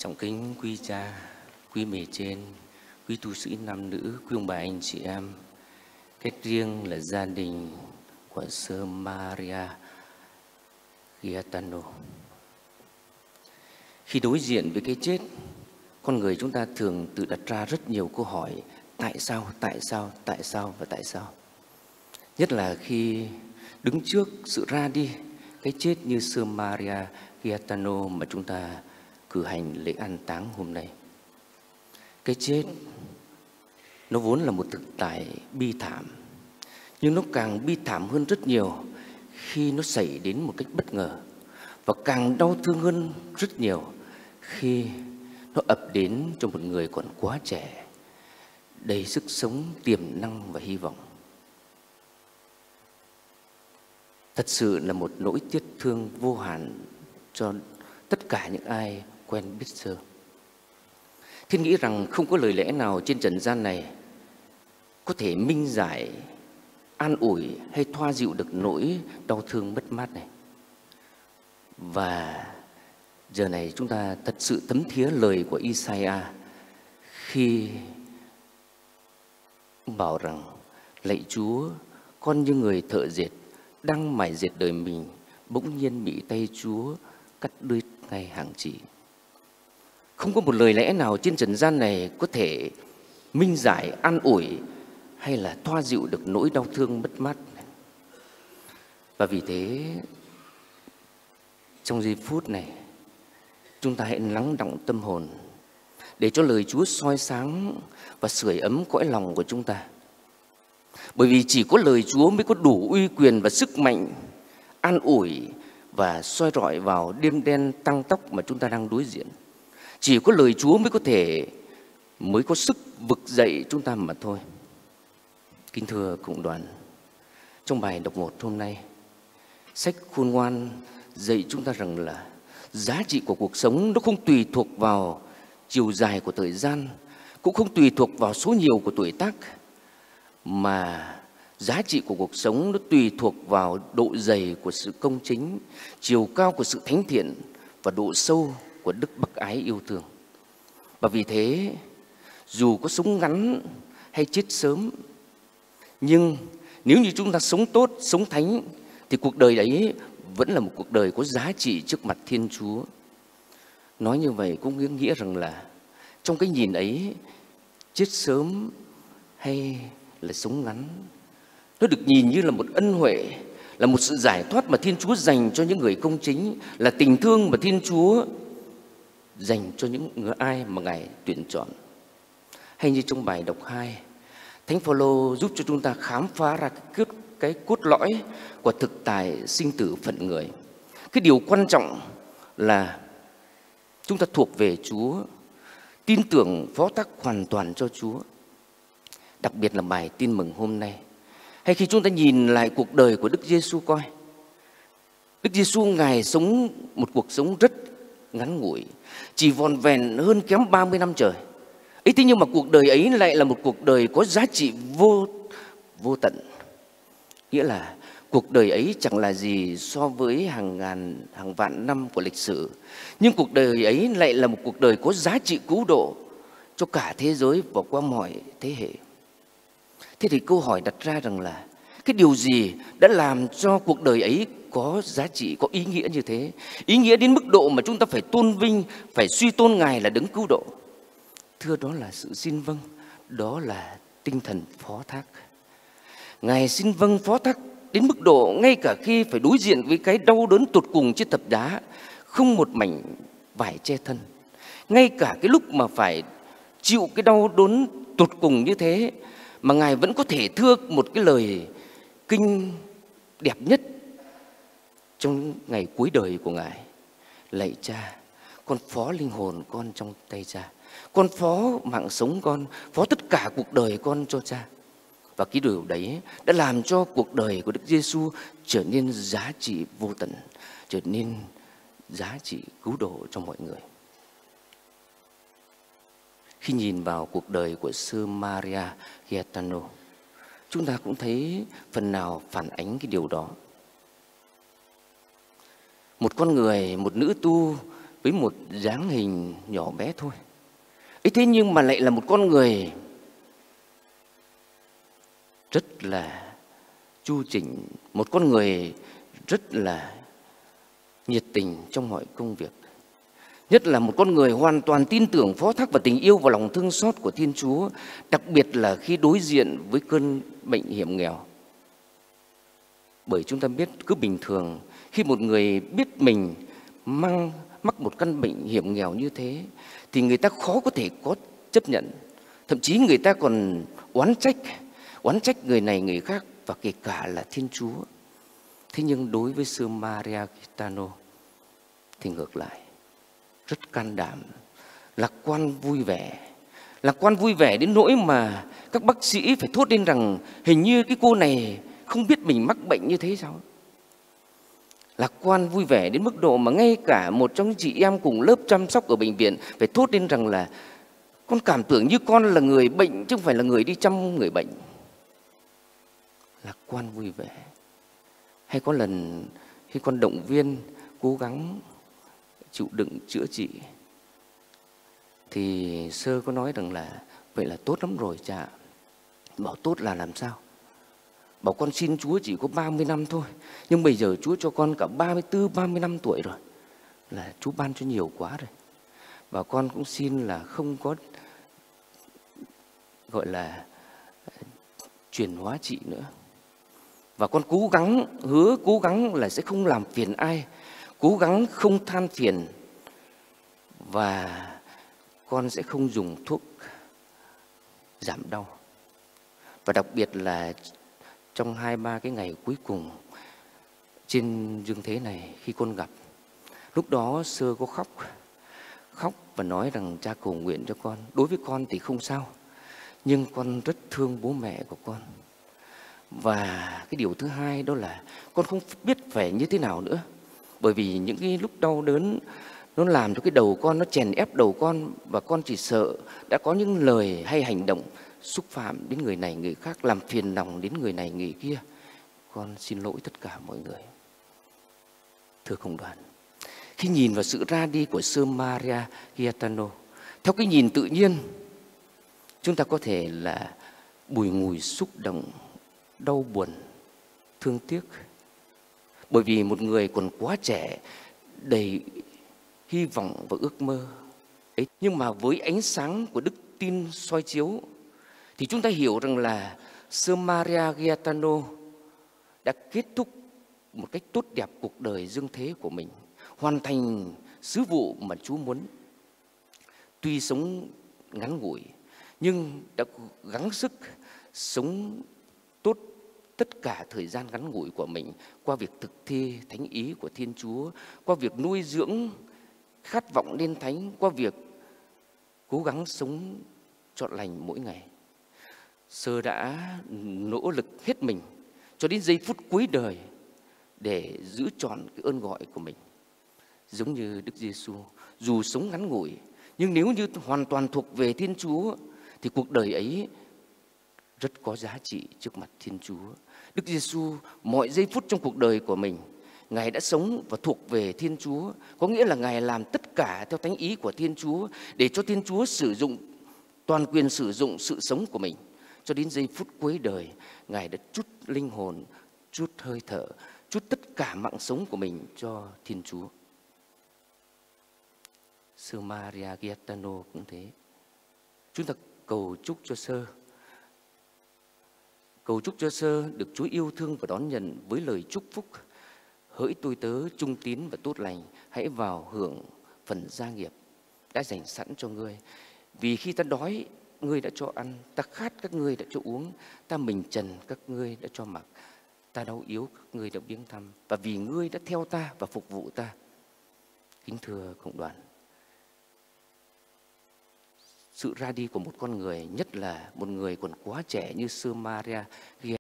Trọng kính quý cha, quý bề trên, quý tu sĩ nam nữ, quý ông bà anh chị em, kết riêng là gia đình của Sơ Maria Gaetano. Khi đối diện với cái chết, con người chúng ta thường tự đặt ra rất nhiều câu hỏi: tại sao, tại sao, tại sao và tại sao? Nhất là khi đứng trước sự ra đi, cái chết như Sơ Maria Gaetano mà chúng ta cử hành lễ an táng hôm nay. Cái chết nó vốn là một thực tại bi thảm, nhưng nó càng bi thảm hơn rất nhiều khi nó xảy đến một cách bất ngờ, và càng đau thương hơn rất nhiều khi nó ập đến cho một người còn quá trẻ, đầy sức sống, tiềm năng và hy vọng. Thật sự là một nỗi tiếc thương vô hạn cho tất cả những ai quen biết Sơ. Thiên nghĩ rằng không có lời lẽ nào trên trần gian này có thể minh giải, an ủi hay thoa dịu được nỗi đau thương mất mát này. Và giờ này chúng ta thật sự thấm thía lời của Isaiah khi bảo rằng: lạy Chúa, con như người thợ dệt đang mải dệt đời mình, bỗng nhiên bị tay Chúa cắt đứt ngay hàng chỉ. Không có một lời lẽ nào trên trần gian này có thể minh giải, an ủi hay là thoa dịu được nỗi đau thương mất mát. Và vì thế, trong giây phút này, chúng ta hãy lắng đọng tâm hồn để cho lời Chúa soi sáng và sưởi ấm cõi lòng của chúng ta. Bởi vì chỉ có lời Chúa mới có đủ uy quyền và sức mạnh an ủi và soi rọi vào đêm đen tăng tóc mà chúng ta đang đối diện. Chỉ có lời Chúa mới có sức vực dậy chúng ta mà thôi. Kính thưa cộng đoàn, trong bài đọc 1 hôm nay, sách Khôn Ngoan dạy chúng ta rằng là giá trị của cuộc sống nó không tùy thuộc vào chiều dài của thời gian, cũng không tùy thuộc vào số nhiều của tuổi tác, mà giá trị của cuộc sống nó tùy thuộc vào độ dày của sự công chính, chiều cao của sự thánh thiện và độ sâu của đức bác ái yêu thương. Và vì thế, dù có sống ngắn hay chết sớm, nhưng nếu như chúng ta sống tốt, sống thánh, thì cuộc đời ấy vẫn là một cuộc đời có giá trị trước mặt Thiên Chúa. Nói như vậy cũng nghĩa rằng là trong cái nhìn ấy, chết sớm hay là sống ngắn, nó được nhìn như là một ân huệ, là một sự giải thoát mà Thiên Chúa dành cho những người công chính, là tình thương mà Thiên Chúa dành cho những ai mà Ngài tuyển chọn. Hay như trong bài đọc 2, Thánh Phaolô giúp cho chúng ta khám phá ra cái cốt lõi của thực tại sinh tử phận người. Cái điều quan trọng là chúng ta thuộc về Chúa, tin tưởng phó thác hoàn toàn cho Chúa. Đặc biệt là bài tin mừng hôm nay, hay khi chúng ta nhìn lại cuộc đời của Đức Giêsu coi, Đức Giêsu Ngài sống một cuộc sống rất ngắn ngủi, chỉ vòn vẹn hơn kém 30 năm trời. Ấy thế nhưng mà cuộc đời ấy lại là một cuộc đời có giá trị vô tận. Nghĩa là cuộc đời ấy chẳng là gì so với hàng ngàn, hàng vạn năm của lịch sử, nhưng cuộc đời ấy lại là một cuộc đời có giá trị cứu độ cho cả thế giới và qua mọi thế hệ. Thế thì câu hỏi đặt ra rằng là cái điều gì đã làm cho cuộc đời ấy có giá trị, có ý nghĩa như thế? Ý nghĩa đến mức độ mà chúng ta phải tôn vinh, phải suy tôn Ngài là đấng cứu độ. Thưa, đó là sự xin vâng, đó là tinh thần phó thác. Ngài xin vâng phó thác đến mức độ ngay cả khi phải đối diện với cái đau đớn tột cùng trên thập giá, không một mảnh vải che thân. Ngay cả cái lúc mà phải chịu cái đau đớn tột cùng như thế, mà Ngài vẫn có thể thưa một cái lời kinh đẹp nhất trong ngày cuối đời của Ngài: lạy Cha, con phó linh hồn con trong tay Cha, con phó mạng sống con, phó tất cả cuộc đời con cho Cha. Và cái điều đấy đã làm cho cuộc đời của Đức Giêsu trở nên giá trị vô tận, trở nên giá trị cứu độ cho mọi người. Khi nhìn vào cuộc đời của Sơ Maria Gaetano, chúng ta cũng thấy phần nào phản ánh cái điều đó. Một con người, một nữ tu với một dáng hình nhỏ bé thôi. Ấy thế nhưng mà lại là một con người rất là chu chỉnh, một con người rất là nhiệt tình trong mọi công việc. Nhất là một con người hoàn toàn tin tưởng, phó thác vào tình yêu và lòng thương xót của Thiên Chúa, đặc biệt là khi đối diện với cơn bệnh hiểm nghèo. Bởi chúng ta biết cứ bình thường khi một người biết mình mắc một căn bệnh hiểm nghèo như thế thì người ta khó có thể có chấp nhận. Thậm chí người ta còn oán trách người này người khác và kể cả là Thiên Chúa. Thế nhưng đối với sư Maria Gaetano thì ngược lại, rất can đảm, lạc quan vui vẻ đến nỗi mà các bác sĩ phải thốt lên rằng hình như cái cô này không biết mình mắc bệnh như thế sao. Lạc quan vui vẻ đến mức độ mà ngay cả một trong những chị em cùng lớp chăm sóc ở bệnh viện phải thốt lên rằng là con cảm tưởng như con là người bệnh chứ không phải là người đi chăm người bệnh. Lạc quan vui vẻ. Hay có lần khi con động viên cố gắng chịu đựng chữa trị thì sơ có nói rằng là vậy là tốt lắm rồi cha. Bảo tốt là làm sao? Bảo con xin Chúa chỉ có 30 năm thôi, nhưng bây giờ Chúa cho con cả 34, 35 tuổi rồi, là Chúa ban cho nhiều quá rồi. Và con cũng xin là không có gọi là chuyển hóa trị nữa. Và con cố gắng là sẽ không làm phiền ai, cố gắng không than phiền, và con sẽ không dùng thuốc giảm đau. Và đặc biệt là trong 2-3 cái ngày cuối cùng trên dương thế này, khi con gặp, lúc đó sơ có khóc và nói rằng cha cầu nguyện cho con. Đối với con thì không sao, nhưng con rất thương bố mẹ của con. Và cái điều thứ hai đó là con không biết phải như thế nào nữa. Bởi vì những cái lúc đau đớn nó làm cho cái đầu con, nó chèn ép đầu con, và con chỉ sợ đã có những lời hay hành động xúc phạm đến người này người khác, làm phiền lòng đến người này người kia. Con xin lỗi tất cả mọi người. Thưa cộng đoàn, khi nhìn vào sự ra đi của Sơ Maria Gaetano, theo cái nhìn tự nhiên, chúng ta có thể là bùi ngùi xúc động, đau buồn, thương tiếc. Bởi vì một người còn quá trẻ, đầy hy vọng và ước mơ ấy. Nhưng mà với ánh sáng của đức tin soi chiếu thì chúng ta hiểu rằng là Sơ Maria Gaetano đã kết thúc một cách tốt đẹp cuộc đời dương thế của mình, hoàn thành sứ vụ mà Chúa muốn. Tuy sống ngắn ngủi nhưng đã gắng sức sống tốt tất cả thời gian ngắn ngủi của mình qua việc thực thi thánh ý của Thiên Chúa, qua việc nuôi dưỡng khát vọng lên thánh, qua việc cố gắng sống trọn lành mỗi ngày. Sơ đã nỗ lực hết mình cho đến giây phút cuối đời để giữ trọn cái ơn gọi của mình. Giống như Đức Giêsu, dù sống ngắn ngủi nhưng nếu như hoàn toàn thuộc về Thiên Chúa thì cuộc đời ấy rất có giá trị trước mặt Thiên Chúa. Đức Giêsu mọi giây phút trong cuộc đời của mình, Ngài đã sống và thuộc về Thiên Chúa. Có nghĩa là Ngài làm tất cả theo thánh ý của Thiên Chúa, để cho Thiên Chúa sử dụng toàn quyền sử dụng sự sống của mình. Cho đến giây phút cuối đời, Ngài đã trút linh hồn, trút hơi thở, trút tất cả mạng sống của mình cho Thiên Chúa. Sơ Maria Gaetano cũng thế. Chúng ta cầu chúc cho Sơ được Chúa yêu thương và đón nhận với lời chúc phúc: hỡi tôi tớ trung tín và tốt lành, hãy vào hưởng phần gia nghiệp đã dành sẵn cho ngươi. Vì khi ta đói, ngươi đã cho ăn; ta khát, các ngươi đã cho uống; ta mình trần, các ngươi đã cho mặc; ta đau yếu, các ngươi đã viếng thăm. Và vì ngươi đã theo ta và phục vụ ta. Kính thưa cộng đoàn, sự ra đi của một con người, nhất là một người còn quá trẻ như Sơ Maria